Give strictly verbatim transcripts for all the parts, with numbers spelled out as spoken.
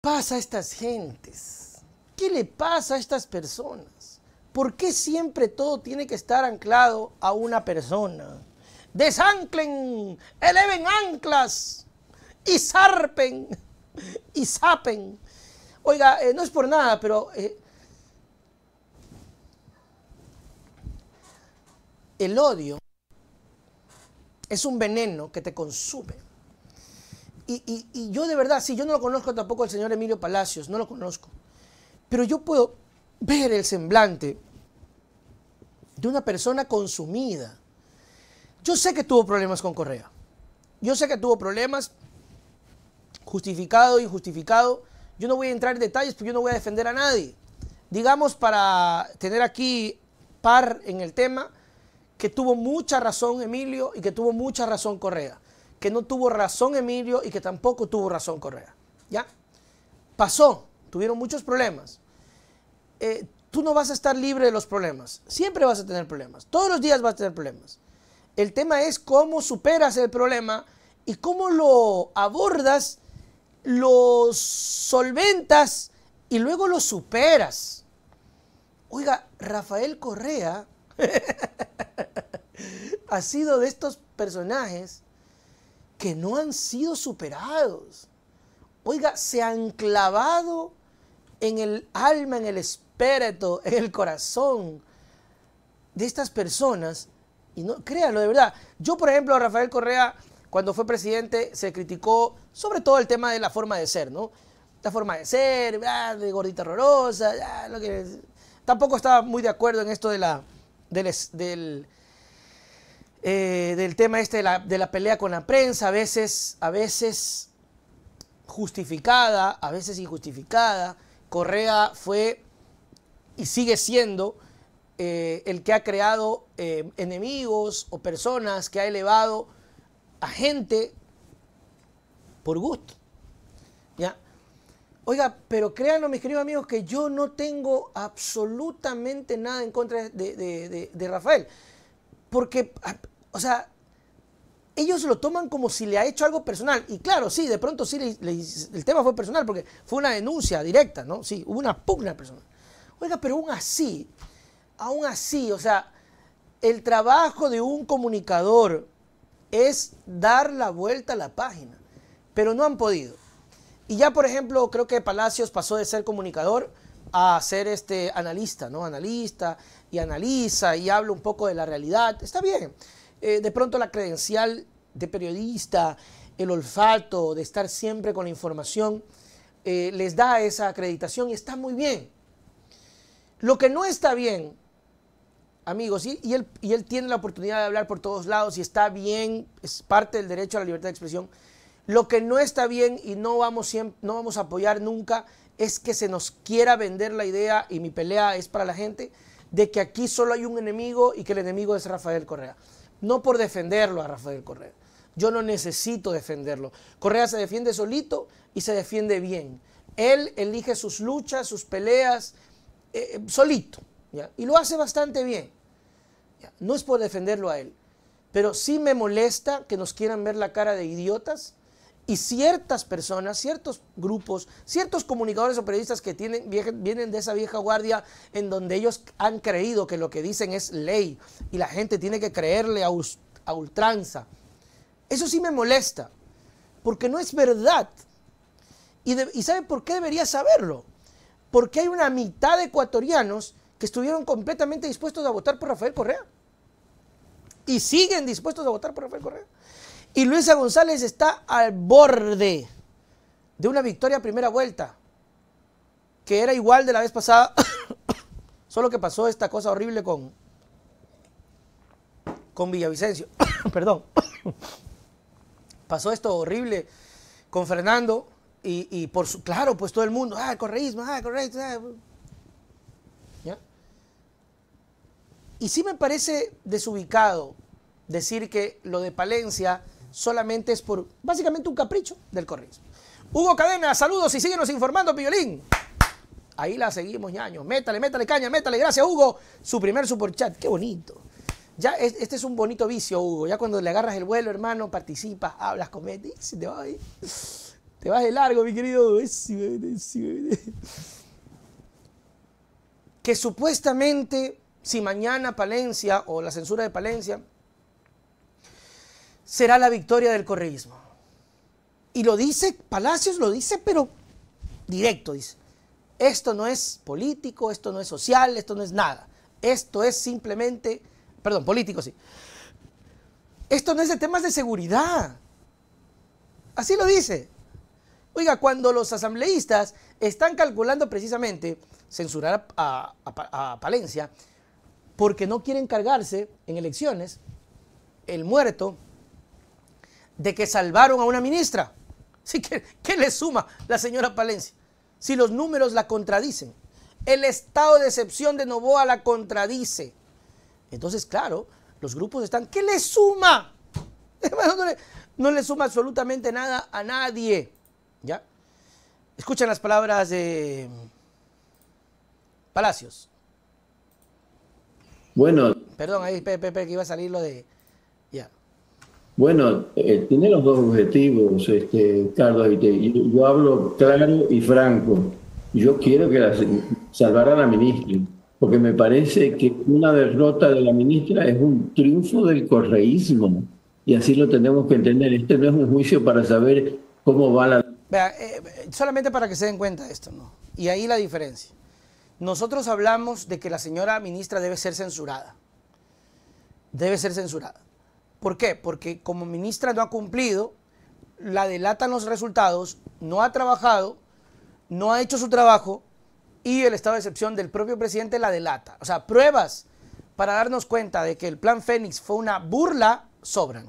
pasa a estas gentes? ¿Qué le pasa a estas personas? ¿Por qué siempre todo tiene que estar anclado a una persona? Desanclen, eleven anclas y zarpen y zapen. Oiga, eh, no es por nada, pero eh, el odio es un veneno que te consume. Y, y, y yo de verdad, sí, yo no lo conozco tampoco al señor Emilio Palacios, no lo conozco. Pero yo puedo ver el semblante de una persona consumida. Yo sé que tuvo problemas con Correa. Yo sé que tuvo problemas, justificado e injustificado. Yo no voy a entrar en detalles porque yo no voy a defender a nadie. Digamos, para tener aquí par en el tema, que tuvo mucha razón Emilio y que tuvo mucha razón Correa. Que no tuvo razón Emilio y que tampoco tuvo razón Correa. ¿Ya? Pasó. Tuvieron muchos problemas. Eh, tú no vas a estar libre de los problemas. Siempre vas a tener problemas. Todos los días vas a tener problemas. El tema es cómo superas el problema y cómo lo abordas, lo solventas y luego lo superas. Oiga, Rafael Correa ha sido de estos personajes que no han sido superados. Oiga, se han clavado en el alma, en el espíritu, en el corazón de estas personas. Y no, créanlo, de verdad. Yo, por ejemplo, a Rafael Correa, cuando fue presidente, se criticó sobre todo el tema de la forma de ser, ¿no? La forma de ser, ah, de gordita horrorosa, ah, lo que... Tampoco estaba muy de acuerdo en esto de la, del... del Eh, del tema este de la, de la pelea con la prensa, a veces, a veces justificada, a veces injustificada. Correa fue y sigue siendo eh, el que ha creado eh, enemigos o personas, que ha elevado a gente por gusto. ¿Ya? Oiga, pero créanlo, mis queridos amigos, que yo no tengo absolutamente nada en contra de, de, de, de Rafael. Porque, o sea, ellos lo toman como si le ha hecho algo personal. Y claro, sí, de pronto sí, le, le, el tema fue personal porque fue una denuncia directa, ¿no? Sí, hubo una pugna personal. Oiga, pero aún así, aún así, o sea, el trabajo de un comunicador es dar la vuelta a la página. Pero no han podido. Y ya, por ejemplo, creo que Palacios pasó de ser comunicador a ser este analista, ¿no? Analista y analiza y habla un poco de la realidad. Está bien. Eh, de pronto la credencial de periodista, el olfato de estar siempre con la información, eh, les da esa acreditación y está muy bien. Lo que no está bien, amigos, y, y, él, y él tiene la oportunidad de hablar por todos lados y está bien, es parte del derecho a la libertad de expresión. Lo que no está bien y no vamos, siempre, no vamos a apoyar nunca es que se nos quiera vender la idea, y mi pelea es para la gente, de que aquí solo hay un enemigo y que el enemigo es Rafael Correa. No por defenderlo a Rafael Correa. Yo no necesito defenderlo. Correa se defiende solito y se defiende bien. Él elige sus luchas, sus peleas, eh, solito. ¿Ya? Y lo hace bastante bien. ¿Ya? No es por defenderlo a él. Pero sí me molesta que nos quieran ver la cara de idiotas. Y ciertas personas, ciertos grupos, ciertos comunicadores o periodistas que tienen, vienen de esa vieja guardia en donde ellos han creído que lo que dicen es ley y la gente tiene que creerle a, a ultranza. Eso sí me molesta, porque no es verdad. Y, de, ¿Y sabe por qué debería saberlo? Porque hay una mitad de ecuatorianos que estuvieron completamente dispuestos a votar por Rafael Correa. Y siguen dispuestos a votar por Rafael Correa. Y Luisa González está al borde de una victoria a primera vuelta, que era igual de la vez pasada, solo que pasó esta cosa horrible con, con Villavicencio. Perdón. Pasó esto horrible con Fernando y, y por su, claro, pues todo el mundo, ah, el correísmo, ah, el correísmo. Ah. ¿Ya? Y sí me parece desubicado decir que lo de Palencia solamente es por, básicamente, un capricho del correísmo. Hugo Cadena, saludos y síguenos informando, Piolín. Ahí la seguimos, ñaño. Métale, métale caña, métale. Gracias, Hugo. Su primer superchat. Qué bonito. Ya, este es un bonito vicio, Hugo. Ya cuando le agarras el vuelo, hermano, participas, hablas, comentas, se te va ahí. Te vas de largo, mi querido. Que supuestamente, si mañana Palencia o la censura de Palencia será la victoria del correísmo. Y lo dice, Palacios lo dice, pero directo, dice. Esto no es político, esto no es social, esto no es nada. Esto es simplemente, perdón, político sí. Esto no es de temas de seguridad. Así lo dice. Oiga, cuando los asambleístas están calculando precisamente censurar a, a, a Palencia porque no quieren cargarse en elecciones el muerto de que salvaron a una ministra. Así que, ¿qué le suma la señora Palencia? Si los números la contradicen. El estado de excepción de Noboa la contradice. Entonces, claro, los grupos están, ¿qué le suma? No le, no le suma absolutamente nada a nadie. ¿Ya? Escuchen las palabras de Palacios. Bueno. Perdón, ahí, Pepe, que iba a salir lo de... Ya. Bueno, eh, tiene los dos objetivos, este, Carlos. Yo, yo hablo claro y franco. Yo quiero que la, salvar a la ministra, porque me parece que una derrota de la ministra es un triunfo del correísmo. Y así lo tenemos que entender. Este no es un juicio para saber cómo va la... Vea, eh, solamente para que se den cuenta de esto, ¿no? Y ahí la diferencia. Nosotros hablamos de que la señora ministra debe ser censurada. Debe ser censurada. ¿Por qué? Porque como ministra no ha cumplido, la delatan los resultados, no ha trabajado, no ha hecho su trabajo y el estado de excepción del propio presidente la delata. O sea, pruebas para darnos cuenta de que el plan Fénix fue una burla sobran.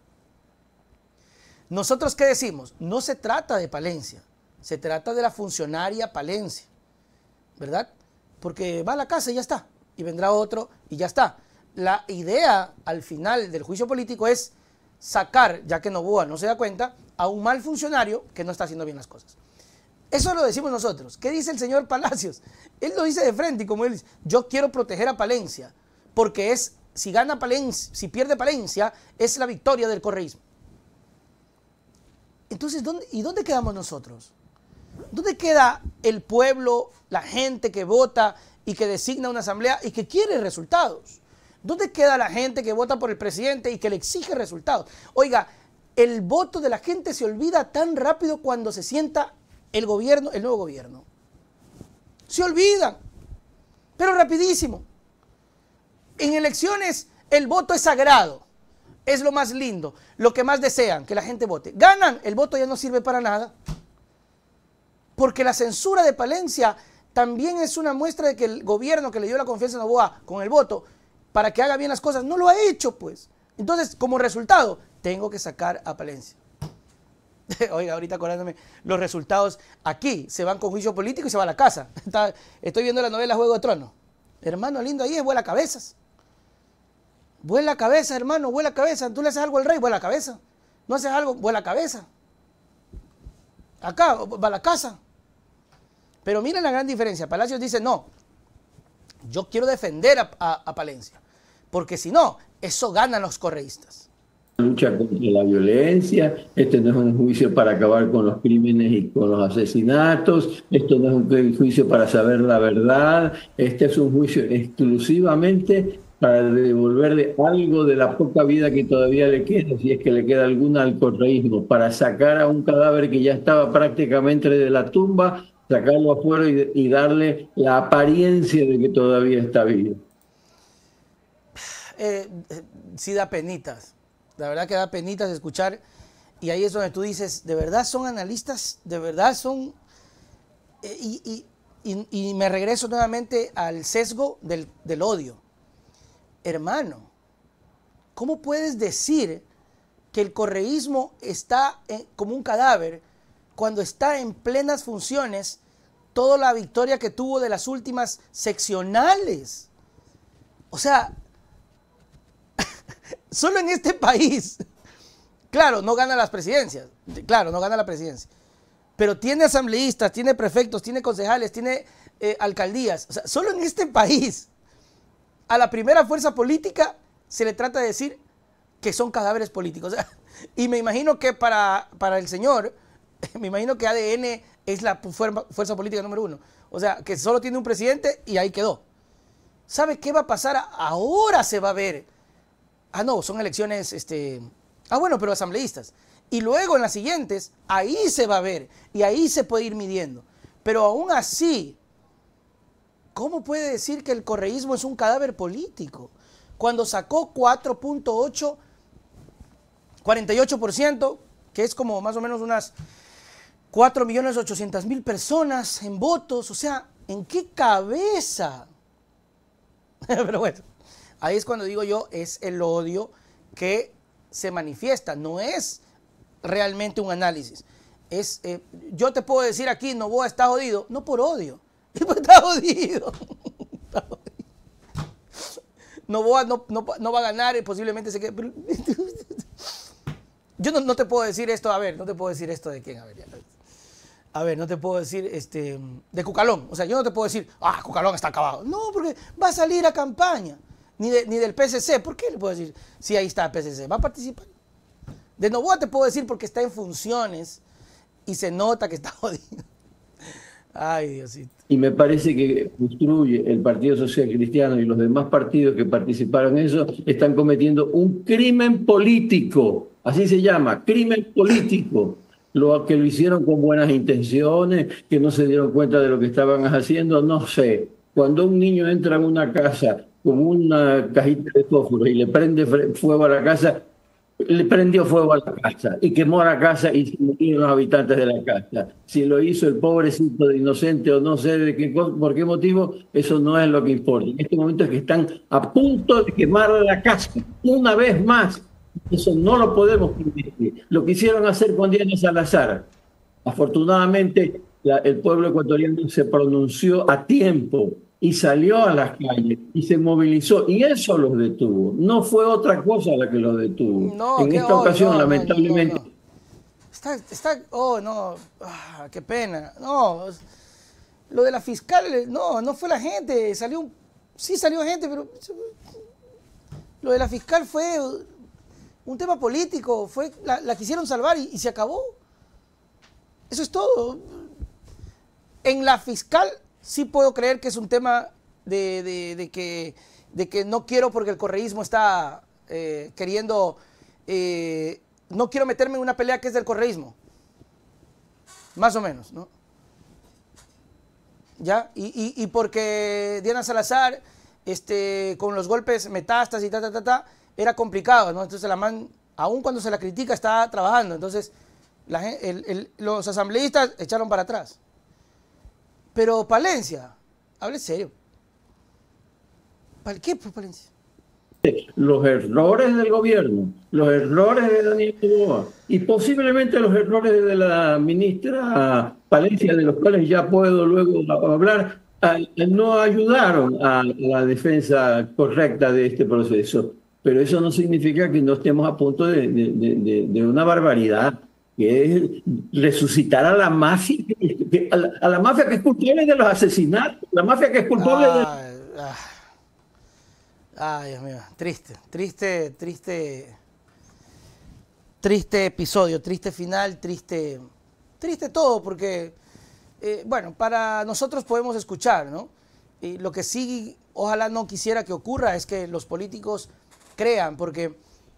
¿Nosotros qué decimos? No se trata de Palencia, se trata de la funcionaria Palencia, ¿verdad? Porque va a la casa y ya está, y vendrá otro y ya está. La idea al final del juicio político es sacar, ya que Noboa no se da cuenta, a un mal funcionario que no está haciendo bien las cosas. Eso lo decimos nosotros. ¿Qué dice el señor Palacios? Él lo dice de frente y como él dice, yo quiero proteger a Palencia, porque es, si gana Palencia, si pierde Palencia, es la victoria del correísmo. Entonces, ¿dónde, ¿y dónde quedamos nosotros? ¿Dónde queda el pueblo, la gente que vota y que designa una asamblea y que quiere resultados? ¿Dónde queda la gente que vota por el presidente y que le exige resultados? Oiga, el voto de la gente se olvida tan rápido cuando se sienta el gobierno, el nuevo gobierno. Se olvidan, pero rapidísimo. En elecciones el voto es sagrado, es lo más lindo, lo que más desean, que la gente vote. Ganan, el voto ya no sirve para nada. Porque la censura de Palencia también es una muestra de que el gobierno que le dio la confianza a Noboa con el voto para que haga bien las cosas, no lo ha hecho, pues. Entonces, como resultado, tengo que sacar a Palencia. Oiga, ahorita acordándome, los resultados aquí se van con juicio político y se va a la casa. Está, estoy viendo la novela Juego de Tronos. Hermano lindo, ahí es vuela cabezas. Vuela cabeza, hermano, vuela cabeza. Tú le haces algo al rey, vuela cabeza. No haces algo, vuela cabeza. Acá, va a la casa. Pero miren la gran diferencia. Palacios dice, no, yo quiero defender a, a, a Palencia, porque si no, eso ganan los correístas. Lucha contra la violencia, este no es un juicio para acabar con los crímenes y con los asesinatos, esto no es un juicio para saber la verdad, este es un juicio exclusivamente para devolverle algo de la poca vida que todavía le queda, si es que le queda alguna al correísmo, para sacar a un cadáver que ya estaba prácticamente de la tumba, sacarlo afuera y, y darle la apariencia de que todavía está vivo. Eh, sí da penitas, la verdad que da penitas escuchar, y ahí es donde tú dices, de verdad son analistas, de verdad son, eh, y, y, y, y me regreso nuevamente al sesgo del, del odio. Hermano, ¿cómo puedes decir que el correísmo está en, como un cadáver cuando está en plenas funciones toda la victoria que tuvo de las últimas seccionales? O sea, solo en este país, claro, no gana las presidencias, claro, no gana la presidencia, pero tiene asambleístas, tiene prefectos, tiene concejales, tiene eh, alcaldías. O sea, solo en este país, a la primera fuerza política se le trata de decir que son cadáveres políticos. O sea, y me imagino que para, para el señor Me imagino que A D N es la fuerza política número uno. O sea, que solo tiene un presidente y ahí quedó. ¿Sabe qué va a pasar? Ahora se va a ver. Ah, no, son elecciones, este... Ah, bueno, pero asambleístas. Y luego en las siguientes, ahí se va a ver. Y ahí se puede ir midiendo. Pero aún así, ¿cómo puede decir que el correísmo es un cadáver político? Cuando sacó cuatro punto ocho, cuarenta y ocho por ciento, que es como más o menos unas cuatro millones ochocientas mil personas en votos. O sea, ¿en qué cabeza? Pero bueno, ahí es cuando digo yo, es el odio que se manifiesta, no es realmente un análisis. Es, eh, yo te puedo decir aquí, Noboa está jodido, no por odio, está jodido. Está jodido. Noboa no, no, no va a ganar y posiblemente se quede. Yo no, no te puedo decir esto, a ver, no te puedo decir esto de quién, a ver, ya. A ver, no te puedo decir este, de Cucalón. O sea, yo no te puedo decir, ah, Cucalón está acabado. No, porque va a salir a campaña. Ni, de, ni del P S C. ¿Por qué le puedo decir? Sí, ahí está el P S C. Va a participar. De Noboa te puedo decir porque está en funciones y se nota que está jodido. Ay, Diosito. Y me parece que construye el Partido Social Cristiano y los demás partidos que participaron en eso están cometiendo un crimen político. Así se llama, crimen político. Lo que lo hicieron con buenas intenciones, que no se dieron cuenta de lo que estaban haciendo, no sé. Cuando un niño entra en una casa con una cajita de fósforo y le prende fuego a la casa, le prendió fuego a la casa y quemó la casa y se murieron los habitantes de la casa. Si lo hizo el pobrecito de inocente o no sé de qué, por qué motivo, eso no es lo que importa. En este momento es que están a punto de quemar la casa una vez más. Eso no lo podemos permitir. Lo quisieron hacer con Diana Salazar. Afortunadamente, la, el pueblo ecuatoriano se pronunció a tiempo y salió a las calles y se movilizó. Y eso los detuvo. No fue otra cosa la que los detuvo. No, en esta oh, ocasión, no, lamentablemente... No, no, no. Está, está... Oh, no. Ah, qué pena. No. Lo de la fiscal, no, no fue la gente. Salió... Sí salió gente, pero... Lo de la fiscal fue... un tema político, fue, la, la quisieron salvar y, y se acabó. Eso es todo. En la fiscal sí puedo creer que es un tema de, de, de, que, de que no quiero porque el correísmo está eh, queriendo, eh, no quiero meterme en una pelea que es del correísmo. Más o menos, ¿no? ¿Ya? Y, y, y porque Diana Salazar, este, con los golpes metástasis y ta, ta, ta, ta, era complicado, ¿no? Entonces la man, aún cuando se la critica, está trabajando. Entonces la, el, el, los asambleístas echaron para atrás. Pero Palencia, hable serio. ¿Para qué, pues, Palencia? Los errores del gobierno, los errores de Daniel Noboa y posiblemente los errores de la ministra Palencia, de los cuales ya puedo luego hablar, no ayudaron a la defensa correcta de este proceso. Pero eso no significa que no estemos a punto de, de, de, de una barbaridad, que es resucitar a la mafia, a la, a la mafia que es culpable de los asesinatos, la mafia que es culpable de... Ay, ay, ay, Dios mío, triste, triste, triste, triste episodio, triste final, triste, triste todo, porque, eh, bueno, para nosotros podemos escuchar, ¿no? Y lo que sí, ojalá no quisiera que ocurra es que los políticos crean, porque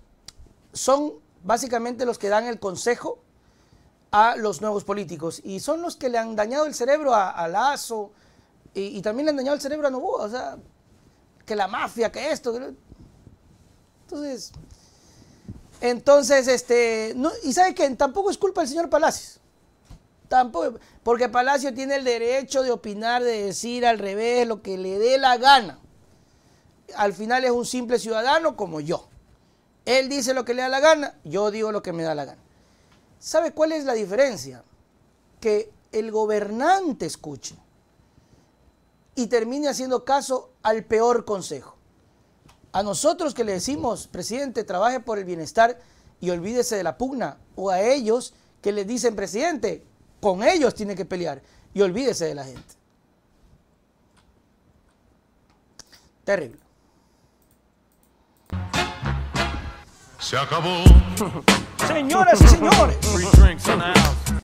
son básicamente los que dan el consejo a los nuevos políticos y son los que le han dañado el cerebro a, a Lazo y, y también le han dañado el cerebro a Noboa, o sea, que la mafia, que esto, que... entonces, entonces, este, no, y sabe que tampoco es culpa del señor Palacios, tampoco, porque Palacio tiene el derecho de opinar, de decir al revés lo que le dé la gana. Al final es un simple ciudadano como yo. Él dice lo que le da la gana, yo digo lo que me da la gana. ¿Sabe cuál es la diferencia? Que el gobernante escuche y termine haciendo caso al peor consejo. A nosotros que le decimos, presidente, trabaje por el bienestar y olvídese de la pugna, o a ellos que les dicen, presidente, con ellos tiene que pelear y olvídese de la gente. Terrible. Se acabó. Señoras y señores.